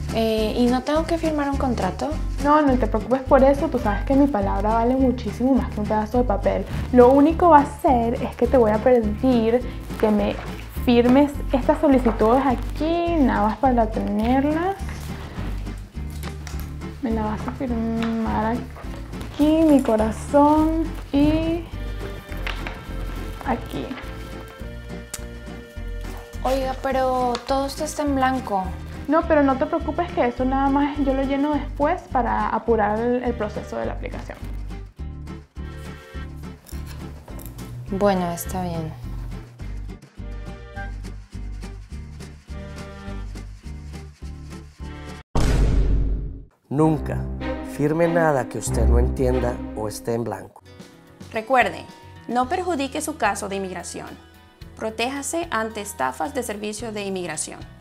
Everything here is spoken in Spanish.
¿Y no tengo que firmar un contrato? No, no te preocupes por eso, tú sabes que mi palabra vale muchísimo más que un pedazo de papel. Lo único va a hacer es que te voy a pedir que me firmes estas solicitudes aquí, nada más para tenerlas. Me la vas a firmar aquí, mi corazón, y aquí. Oiga, pero todo esto está en blanco. No, pero no te preocupes que eso nada más yo lo lleno después para apurar el proceso de la aplicación. Bueno, está bien. Nunca firme nada que usted no entienda o esté en blanco. Recuerde, no perjudique su caso de inmigración. Protéjase ante estafas de servicio de inmigración.